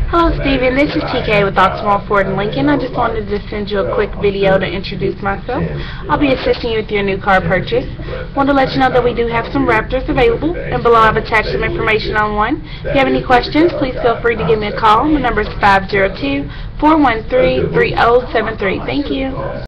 Hello Steven, this is TK with Oxmoor Ford Lincoln. I just wanted to send you a quick video to introduce myself. I'll be assisting you with your new car purchase. Want to let you know that we do have some Raptors available, and below I've attached some information on one. If you have any questions, please feel free to give me a call. My number is 502-413-3073. Thank you.